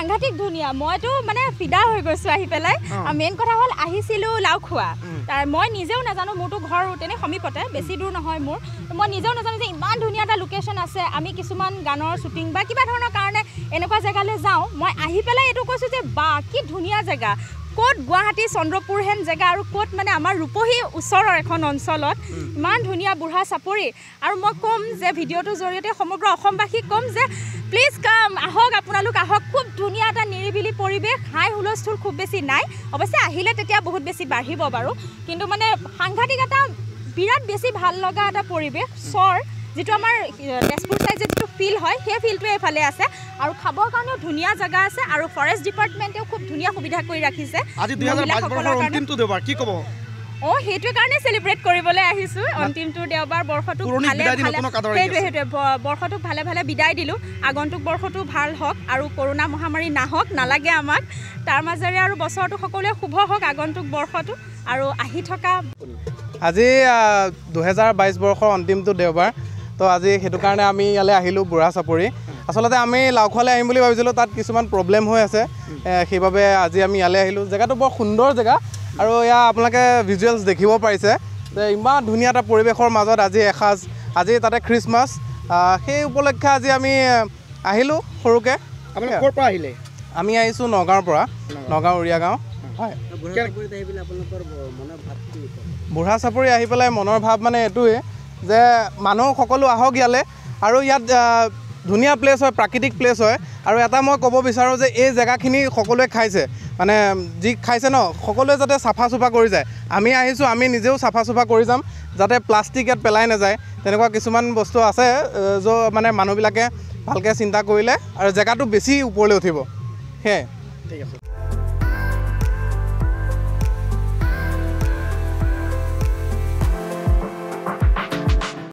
সাংঘাতিক ধুনীয়া মইতো মানে ফিদা হৈ গৈছো আহি পেলাই মেইন কথা হ'ল আহিছিলো লাউখোৱা মই নিজেও নাজানো মোৰতো ঘৰ তেনে সমীপতে বেছি দূৰ নহয় মোৰ মই নিজেও নাজানো যে ইমান ধুনীয়া এটা লোকেশ্যন আছে আমি কিছুমান গানৰ শ্বুটিং বা কিবা ধৰণৰ কাৰণে এনেকুৱা জেগালৈ যাওঁ মই আহি পেলাই এইটো কৈছোঁ যে বা কি ধুনীয়া জেগা ক'ত গুৱাহাটী চন্দ্ৰপুৰ হেন জেগা আৰু ক'ত মানে আমাৰ ৰূপহী ওচৰৰ এখন অঞ্চলত ইমান ধুনীয়া বুঢ়া চাপৰি আৰু মই ক'ম যে ভিডিঅ'টোৰ জৰিয়তে সমগ্ৰ অসমবাসীক ক'ম যে প্লিজ কাম আহক আপোনালোক আহক খুব ধুনীয়া এটা নিৰিবিলি পৰিৱেশ হাই হুলস্থুল খুব বেছি নাই অৱশ্যে আহিলে তেতিয়া বহুত বেছি বাঢ়িব বাৰু কিন্তু মানে সাংঘাতিক এটা বিৰাট বেছি ভাল লগা এটা পৰিৱেশ চৰ যেটো আমাৰ তেজপুৰ সাইডে যেটো ফিল হয় সেই ফিলটো এফালে আছে আৰু খাবৰ কাৰণেও ধুনীয়া জায়গা আছে আৰু ফৰেষ্ট ডিপাৰ্টমেন্টেও খুব ধুনীয়া সুবিধা কৰি ৰাখিছে আজি 2022 বৰ্ষৰ অন্তিমটো দেওবাৰ কি ক'ব হেতু কাৰণে সেলিব্ৰেট কৰিবলৈ আহিছো অন্তিমটো দেওবাৰ বৰ্ষটো ভালে হেতু বৰ্ষটো ভালে ভালে বিদায় দিলো আগন্তুক বৰ্ষটো ভাল হওক আৰু কৰোনা মহামাৰী নাহক নালাগে আমাক তাৰ মাজেৰে আৰু বছৰটো সকলোৱে শুভ হওক আগন্তুক বৰ্ষটো আৰু আহি থকা আজি 2022 বৰ্ষৰ অন্তিমটো দেওবাৰ তো আজি হেতু কাৰণে আমি ইয়ালে আহিলো বুঢ়া চাপৰি আসলতে আমি লাউখোৱালে আহিম বুলি ভাবিছিলো তাত কিছুমান প্ৰবলেম হৈ আছে সেইবাবে আজি আমি ইয়ালে আহিলো জেগাটো বৰ সুন্দৰ জেগা আৰু ইয়া আপোনালোকে ভিজুৱেলছ দেখিব পাৰিছে যে ইমান ধুনীয়া এটা পৰিৱেশৰ মাজত আজি এসাজ আজি তাতে খ্ৰীষ্টমাছ সেই উপলক্ষে আজি আমি আহিলো সৰুকে আপোনালোক ক'ৰ পৰা আহিলে আমি আহিছো নগাঁৱৰ পৰা নগাঁও উৰিয়া গাঁও হয় বুঢ়া চাপৰি আহি পেলাই মনৰ ভাৱ মানে এইটোৱে যে মানুহ সকলো আহক ইয়ালে আৰু ইয়াত ধুনীয়া প্লেচ হয় প্ৰাকৃতিক প্লেচ হয় আৰু এটা মই ক'ব বিচাৰোঁ যে এই জেগাখিনি সকলোৱে খাইছে মানে যি খাইছে ন সকলোৱে যাতে চাফা চুফা কৰি যায় আমি আহিছোঁ আমি নিজেও চাফা চুফা কৰি যাম যাতে প্লাষ্টিক ইয়াত পেলাই নাযায় তেনেকুৱা কিছুমান বস্তু আছে মানে মানুহবিলাকে ভালকৈ চিন্তা কৰিলে আৰু জেগাটো বেছি ওপৰলৈ উঠিব সেয়াই ঠিক আছে